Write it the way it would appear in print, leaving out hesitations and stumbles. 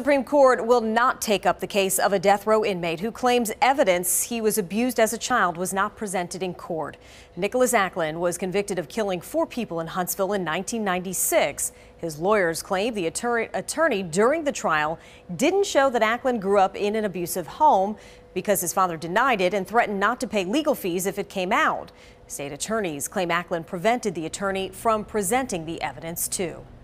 Supreme Court will not take up the case of a death row inmate who claims evidence he was abused as a child was not presented in court. Nicholas Acklin was convicted of killing 4 people in Huntsville in 1996. His lawyers claim the attorney during the trial didn't show that Acklin grew up in an abusive home because his father denied it and threatened not to pay legal fees if it came out. State attorneys claim Acklin prevented the attorney from presenting the evidence too.